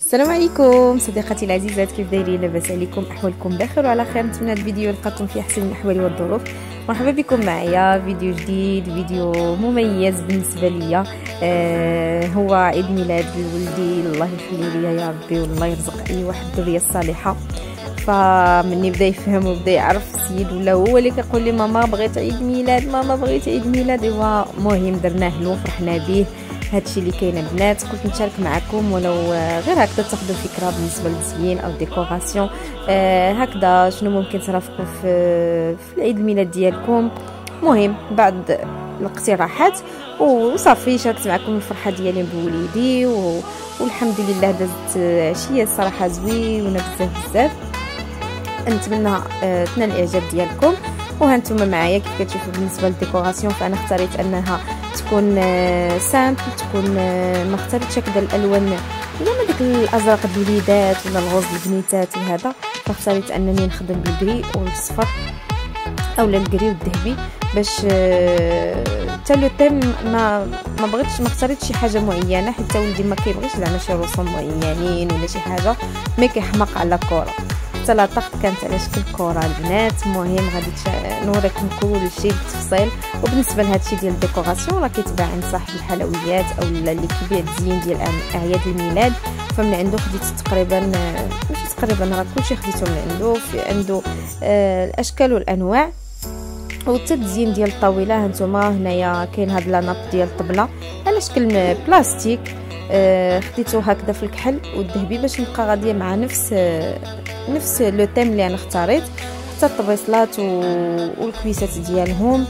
السلام عليكم صديقاتي العزيزات، كيف دايرين؟ لاباس عليكم؟ احوالكم بخير وعلى خير؟ نتمنى الفيديو يلقاكم في احسن الاحوال والظروف. مرحبا بكم معايا فيديو جديد، فيديو مميز بالنسبه ليا. هو عيد ميلاد لولدي، الله يخليه ليا يا ربي، والله يرزق اي واحد الذريه الصالحه. فمني بدا يفهم وبدا يعرف السيد، ولا هو اللي كيقول لي ماما بغيت عيد ميلاد، ماما بغيت عيد ميلاد. ايوا المهم درناه له، فرحنا به. هادشي اللي كاين البنات، قلت نشارك معكم ولو غير هكذا تاخذوا فكره بالنسبه للتزيين او ديكوراسيون. هكذا شنو ممكن ترافقوا في العيد الميلاد ديالكم. مهم بعد الاقتراحات وصافي شاركت معكم الفرحه ديالي بوليدي، والحمد لله دازت عشيه الصراحه زوينه بزاف. نتمنى تنال الاعجاب ديالكم. وهانتوما معايا كيف كتشوفوا بالنسبه للديكوراسيون، فانا اختاريت انها تكون سامبل، تكون ما اختاريتش هكذا الالوان ولا ما ديك الازرق الوليدات ولا الغوز البنيتات وهذا، فاختاريت انني نخدم بالجري والصفر اولا الجري والذهبي، باش حتى لو تيم ما اختاريتش شي حاجه معينه، حتى ولدي ما كيبغيش زعما شي رسوم معينين ولا شي حاجه، ما كيحماق على كره. حتى لا طاقت كانت على شكل كره البنات. المهم غادي نوريكم كل شيء بالتفصيل. وبالنسبه لهذا الشيء ديال الديكوراسيون راه كيتباع عند صاحب الحلويات او اللي كيبيع التزيين ديال اعياد الميلاد، فمن عنده خديت تقريبا ماشي تقريبا راه كلشي خديته من عنده الاشكال والانواع. والتزيين ديال الطاوله هانتوما هنايا كاين هاد لاناب ديال الطبله على شكل بلاستيك، خديته هكذا في الكحل والذهبي باش نبقى غاديه مع نفس لو تيم اللي انا اختاريت. حتى الطبيصلات والكويسات ديالهم،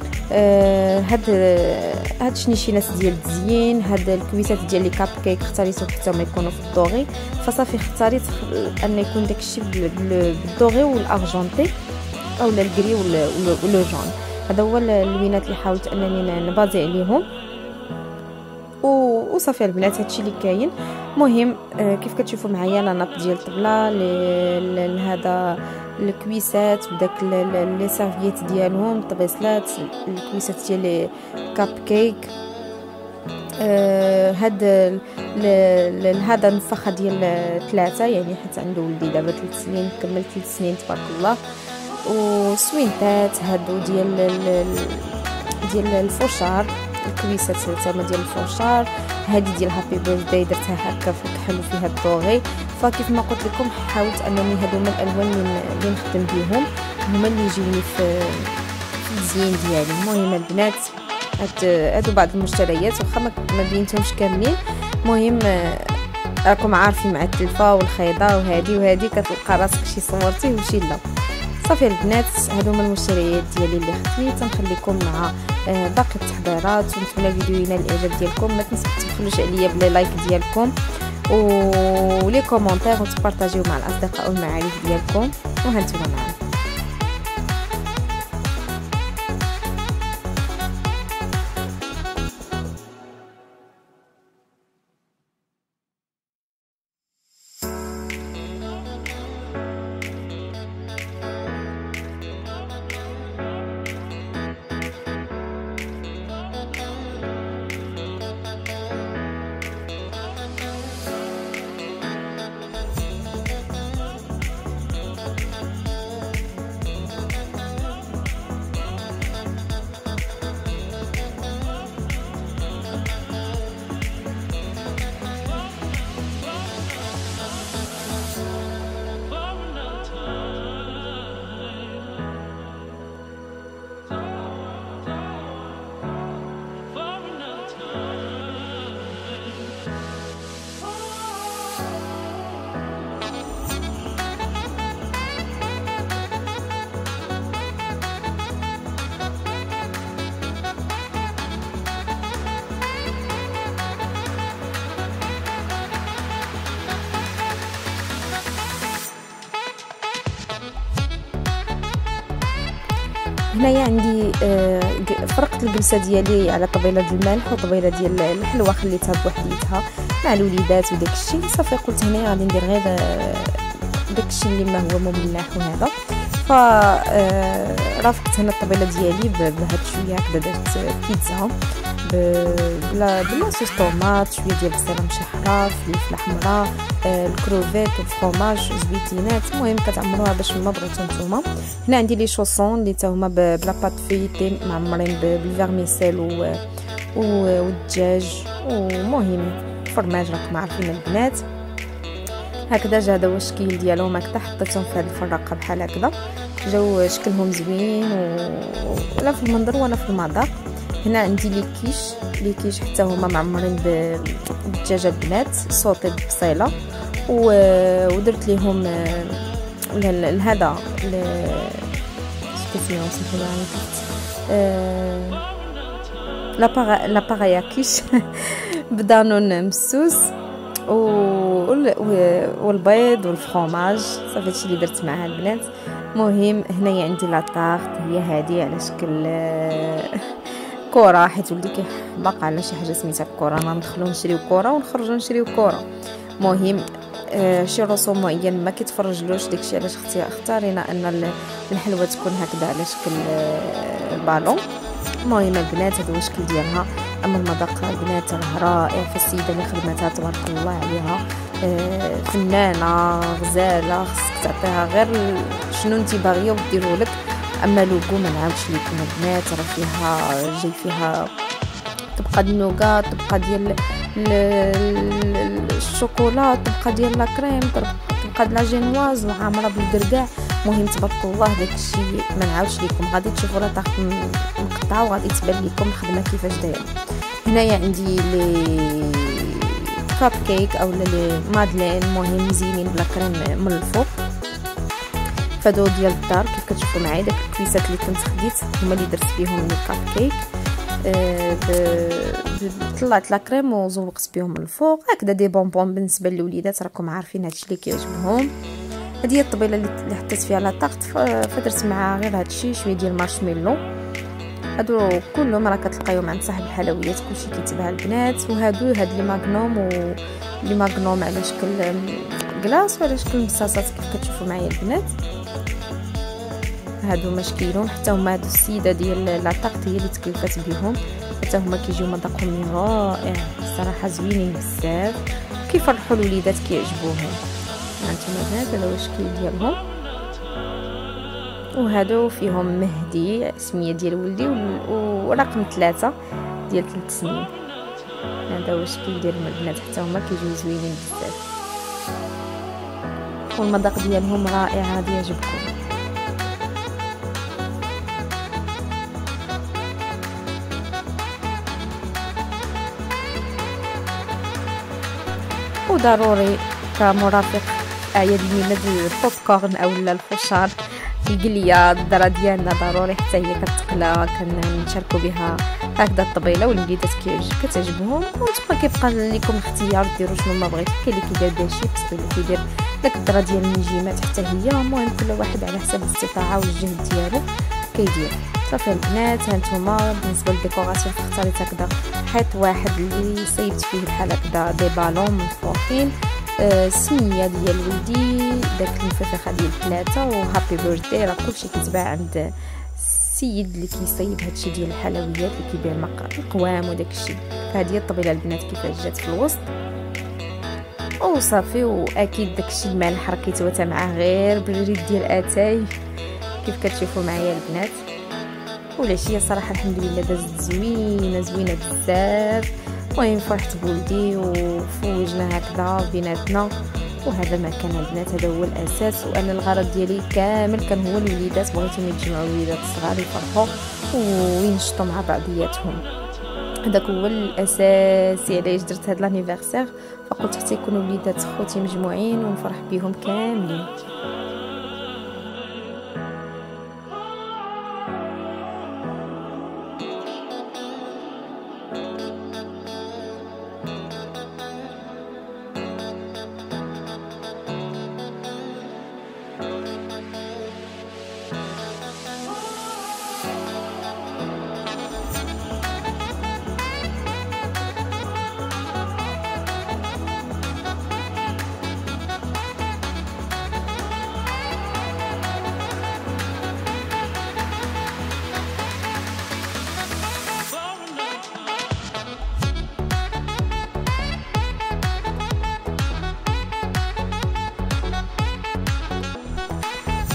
هاد شنيشينات ديال التزيين، هاد الكويسات ديال لي كاب كيك اختاريتهم حتى ما يكونوا في الدوغي، فصافي اختاريت ان يكون داكشي بالدوغي والارجنتي اولا الكري ولو جون. هذا هو اللوينات اللي حاولت انني نبازي عليهم. وصافي البنات هادشي اللي كاين. مهم كيف كتشوفوا معايا لا ناب ديال الطبله لهذا الكويسات بداك لي سيرفييت ديالهم، الطبيصلات، الكويسات ديال لي كاب كيك. هذا النفخه ديال 3 يعني، حيت عنده ولدي دابا 3 سنين، كمل 3 سنين تبارك الله. وسوينتات هادو ديال الفوشار، الكويسات تما ديال الفوشار. هذه ديال هابي بيرثداي درتها هكا في الكحل وفيها الدوغي. فكيف ما قلت لكم حاولت انني هذوما الالوان اللي نخدم بهم هما اللي يجيوني في التزيين ديالي. المهم البنات هادو بعض المشتريات، واخا ما بينتهمش كاملين. المهم راكم عارفين مع التلفه والخيطه وهذه كتلقى راسك شي صورتيه وشي لا. صافي البنات هادوما المشتريات ديالي اللي خديت. نخليكم مع باقي التحضيرات، ونتمنى الفيديو ينال الاعجاب ديالكم. ما تبخلوش عليا بلي لايك ديالكم ولي كومونتير، وتبارطاجيو مع الاصدقاء والمعارف ديالكم. وهانتوما معايا. هنايا عندي فرقت الجلسه ديالي على طبيله ديال الملح وطبيله ديال الحلوه، خليتها بوحديتها مع الوليدات وداك الشيء. صافي قلت هنا غادي ندير غير داك الشيء اللي ما هو مملح وهذا. رافقت هنا الطبيله ديالي بهاد شويه هكذا، درت بيتزا بلا صوص طوماط، شويه ديال البصله مشحره، فلفله حمراء، الكروفيت والفرomاج زويتينات. المهم كتعمروها باش ما بغيتو نتوما. هنا عندي لي شوسون اللي تا هما بلا بات فيتي معمرين بالفيرميسيل والدجاج، ومهم فرماج راكم عارفين البنات. هكذا جا هذا هو الشكل ديالهم، هكذا حطيتهم في هذه الفراقه بحال هكذا، جاو شكلهم زوين ولا في المنظر ولا في المذاق. هنا عندي لي كيش حتى هما معمرين بالدجاجه البنات، صوتي ببصيله ودرت ليهم هذا سميتو سمحوا لي لا باغايا كيش بدانون مسوس والبيض والفرomاج. صافي هادشي اللي درت معها البنات. مهم هنايا عندي لا طارت، هي هذه على شكل كره، حيت ولدي كيحبق على شي حاجه سميتها الكره. انا ندخلو نشريو كره ونخرجو نشريو كره. مهم شي رسوم معين ما كيتفرجلوش، داكشي علاش اختارينا ان الحلوه تكون هكذا على شكل بالون. المهم البنات هذا هو الشكل ديالها. اما المذاق البنات راه رائع، فالسيده اللي خدمتها تبارك الله عليها فنانه غزاله، خصك تعطيها غير شنو انت باغيه وديروا لك. اما لوغو ما نعاودش لكم البنات، راه فيها جاي فيها تبقى ديال النوغا، تبقى ديال الشوكولا، تبقى ديال لا كريم، تبقى د لا جينواز وعامره بالكركاع. مهم تبارك الله داكشي ما نعاودش لكم، غادي تشوفوا راه طاق مقطعه وغادي تبان لكم الخدمه كيفاش دايره. هنايا عندي لي كاب كيك او لي مادلين، مهم مزينين بلا كريم من الفوق. فهادو ديال الدار كيف كتشوفوا معايا، داك الكويسات اللي كنت خديت هما اللي درت بهم لي كاب كيك. طلعت لا كريم وزوقت بهم من الفوق هكذا. دي بونبون بالنسبه للوليدات راكم عارفين هادشي اللي كيعجبهم. هذه هي الطبيله اللي حطيت فيها لا طاقت، فدرت معها غير هادشي شويه ديال مارشميلو. هادو كلهم راه كتلقايهم عند صاحب الحلويات، كلشي كيتباع البنات. وهادو هاد لي ماغنوم على شكل كلاص وعلى شكل مصاصات كيف كتشوفوا معايا البنات. هادو مشكيلهم حتى هما. هادو السيده ديال لا طاقت هي اللي تكلفات بهم، حتى هما كيجيو مذاقهم رائع الصراحه، زوينين بزاف كيفرحوا الوليدات كيعجبوهم. هانتوما البنات هذا هو الشكل ديالهم. وهادو فيهم مهدي اسميه ديال ولدي ورقم 3 ديال 3 سنين. هذا هو الشكل ديالهم البنات، حتى هما كيجيو زوينين بزاف والمذاق ديالهم رائع، غادي يعجبكم. وضروري كمرافق اعياد الميلاد البوب كورن اولا الفشار القليه الدرا ديالنا ضروري حتى هي كتقلى، كنشاركوا بها هكذا الطبيله والوليدات كتعجبهم. وانتما كيبقى لكم الاختيار ديروا شنو ما بغيتو. كاين اللي كيدير داك الشيبس، كاين اللي كيدير داك الدرا ديال النجيمات حتى هي. المهم كل واحد على حسب الاستطاعه والجهد ديالو كيدير. صافي البنات هانتوما بالنسبه للديكوراسيون اختاريت هكذا حيط واحد اللي صيبت فيه بحال هكذا دي بالون مفروحين، السميه ديال ولدي، داك الفخفخه ديال 3 وهابي بيرثدي. راه كلشي كيتباع عند السيد اللي كيصيب هادشي ديال الحلويات اللي كيبيع القوام وداك الشيء. فهذه هي الطبيله البنات كيفاش جات في الوسط. وصافي واكيد داك الشيء المالح راه كيتواتى معاه غير بالريد ديال اتاي كيف كتشوفوا معايا البنات. والعشيه صراحه الحمد لله دازت زوينه بزاف. المهم فرحت بولدي وفوجنا هكذا بيناتنا، وهذا ما كان البنات، هذا هو الاساس. وانا الغرض ديالي كامل كان هو الوليدات، بغيتهم يتجمعوا الوليدات الصغار يفرحوا وينشطوا مع بعضياتهم. هذاك هو الاساسي علاش درت هذا لانيفرسير، فقلت حتى يكونوا وليدات خوتي مجموعين ونفرح بهم كاملين.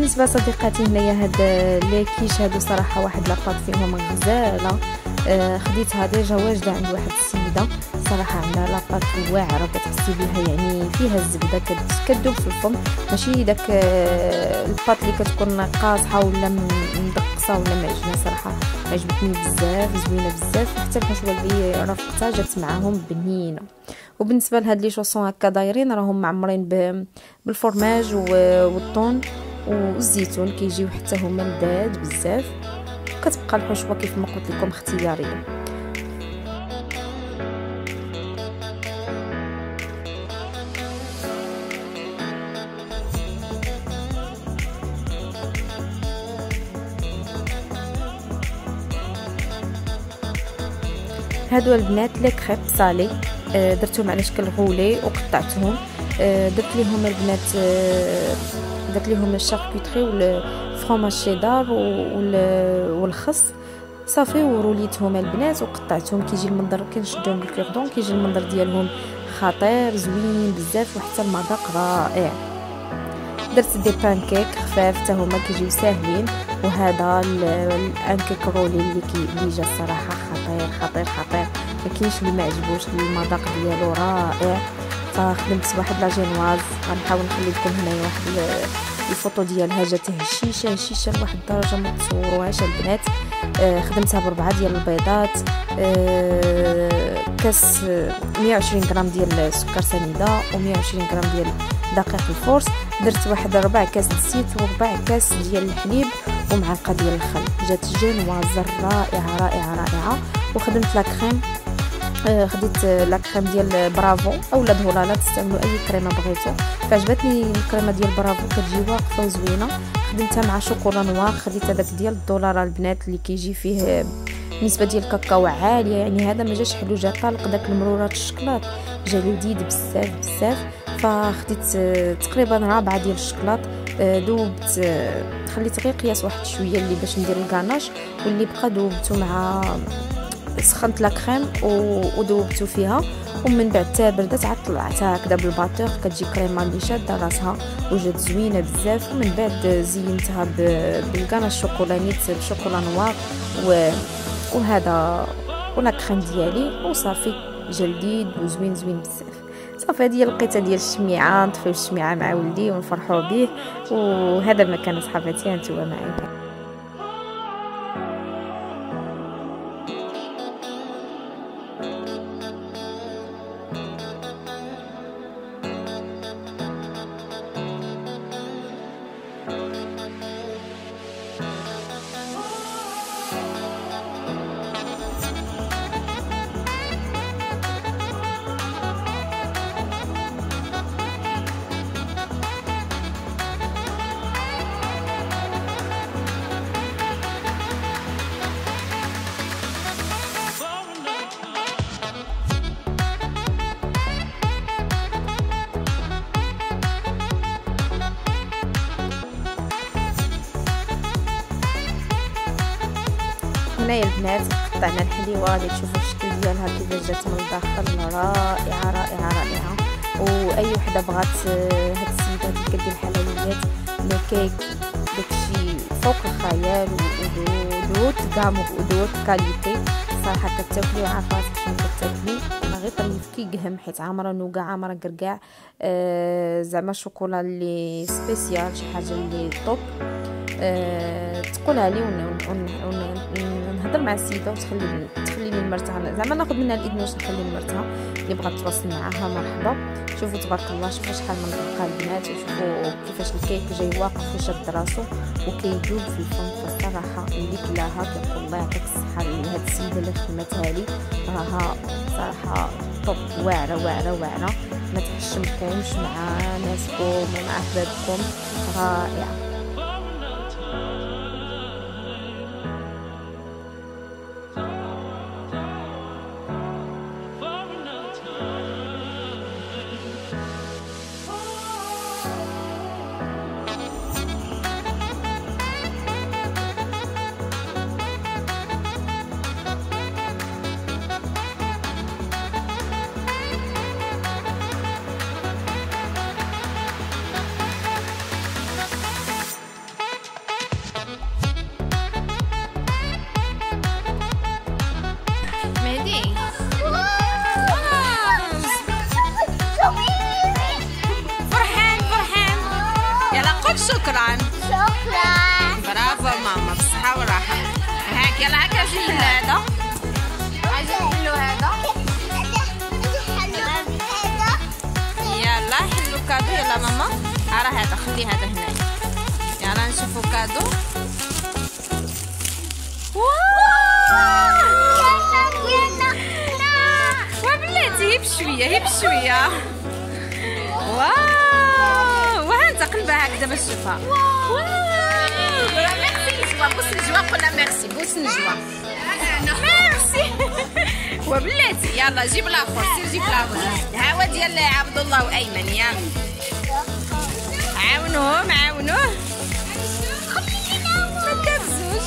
بالنسبه صديقاتي هنايا هاد لي كيش هادو صراحه واحد لاباط فيهم غزاله. خديتها ديجا واجده عند واحد السيده صراحه، عندها لاباط واعره كتحسي بها يعني فيها الزبده كتذوب في الفم، ماشي داك الباط اللي كتكون قاصحه ولا مدقصه ولا معجنه. صراحه عجبتني بزاف، زوينه بزاف، حتى الحشوه اللي رافقتها جات معاهم بنينه. وبالنسبه لهاد لي شوصون هكا دايرين راهم معمرين بالفرماج والطون والزيتون، كيجيو حتى هما لذاذ بزاف. كتبقى الحشوه كيف ما قلت لكم اختياريه. هادو البنات لي كريب صالي، درتهم على شكل غولي وقطعتهم. درت ليهم البنات درت ليهم الشاركوتري والفرomage شيدار والخس صافي، وروليتهم البنات وقطعتهم. كيجي المنظر كنشدهم بالكوردون، كيجي المنظر ديالهم خطير زوين بزاف، وحتى المذاق رائع. درت دي بانكيك خفاف حتى هما كيجيو ساهلين. وهذا الانكيك رولي اللي جا الصراحه خطير خطير خطير، ما كاينش اللي ما عجبوش، المذاق ديالو رائع. فخدمت واحد لا جينواز، غنحاول نخلي لكم هنايا واحد الفوطو ديالها، جات هشيشه لواحد الدرجه ما تصوروهاش البنات. خدمتها ب4 ديال البيضات، كاس 120 غرام ديال السكر سنيده، و120 غرام ديال دقيق الفورس. درت واحد 4 كاس الزيت و4 كاس ديال الحليب ومعلقه ديال الخل. جات جينواز رائعه رائعه رائعه. وخدمت لا كريم، خديت لا كريم ديال برافو اولا دهولالا، تستعملوا اي كريمه بغيتو. فعجبتني الكريمه ديال برافو، كتجي واقفه وزوينه. خدمتها مع شوكولا نوار، خديت هذاك ديال الدولار البنات اللي كيجي فيه نسبه ديال الكاكاو عاليه، يعني هذا ما جاش حلو، جا طالق داك المرورات الشكلاط، جا لذيذ بزاف بزاف. فخديت تقريبا 4 ديال الشكلاط، دوبت خليت غير قياس واحد شويه اللي باش ندير الكاناش، واللي بقى دوبته مع سخنت لا كريم وذوبته فيها. ومن بعد حتى بردت عاد طلعتها هكذا بالباتور، كتجي كريمه اللي شاده راسها وجات زوينه بزاف. ومن بعد زينتها بالكاناش الشوكولانيت بشوكولا نوار وهذا ولا كريم ديالي، وصافي جا لذيذ وزوين بزاف. صافي هذه هي القيته ديال الشميعه، نطفيو الشميعه مع ولدي ونفرحوا به. وهذا المكان اصحاباتي، هانتوما معايا. هنايا البنات قطعنا الحليوه، غادي تشوفوا الشكل ديالها كيفاش جات من الداخل، رائعه رائعه رائعه. واي وحده بغات هاد السيدات اللي كدير الحلويات لي كيك داكشي فوق الخيال، ودوت كاع دوت كاليتي صراحه. كتاكلي وعارفه راسك شنو كتاكلي، انا غير طريفكي كهم حيت عامره نوكا عامره كركاع، زعما شوكولا اللي سبيسيال، شي حاجه اللي طوب. تقولها لي ونهضر مع السيده وتخليني المرتها، زعما ناخذ منها الاذن واش نخلي المرتها اللي بغات تواصل معاها مرحبا. شوفوا تبارك الله، شوفوا شحال من رقه البنات، وشوفوا كيفاش الكيك جاي واقف وشاد راسو وكيذوب في الفم. فالصراحه اللي كلاها كنقول الله يعطيك الصحه لهاد السيده اللي خدمتها لي، راها صراحه طب، واعره واعره واعره. ما تحشمكمش مع ناسكم ومع احبابكم، رائعه. قول شكرا. برافو ماما، بالصحة والراحة. هاك يلا هاك اجي نحل هذا، اجي نحلو هذا. يلا حلو كادو. يلا ماما راه هذا، خلي هذا هنايا. يلا نشوفو كادو. وبلاتي هي بشويه، هي بشويه. واو، وها انت قلبها هكذا باش تشوفها. واو، ميرسي نجوى. بوس نجوى، قولها ميرسي. بوس نجوى، ميرسي. وبلاتي يلا جيب لاخر، سير جيب لاخر. هاهو ديال عبد الله وايمن. يلا عاونوهم، عاونوه. ما تهزوش.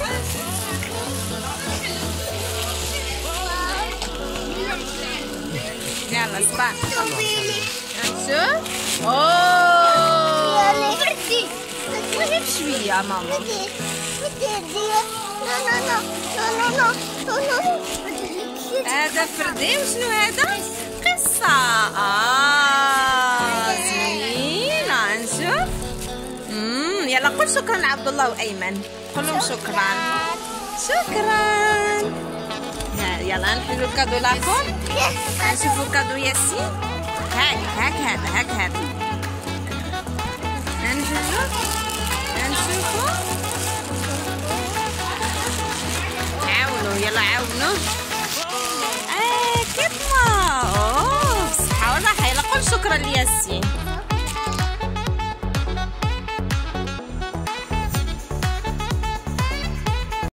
يلا صباح. نشوف. اوه فردي، وهي بشويه ماما. هذا فردي. وشنو هذا؟ قصة. زوينة. نشوف. يلا قول شكرا لعبد الله وأيمن. قول لهم شكرا. شكرا. يلا نحلو الكادو لاكم. نشوفو كادو ياسين. هاك هذا، هاك هذا. نحلو، نشوفو. عاونوا، يلا عاونوا. كيف ما. اوه بالصحة والراحة. يلا قول شكرا لياسين.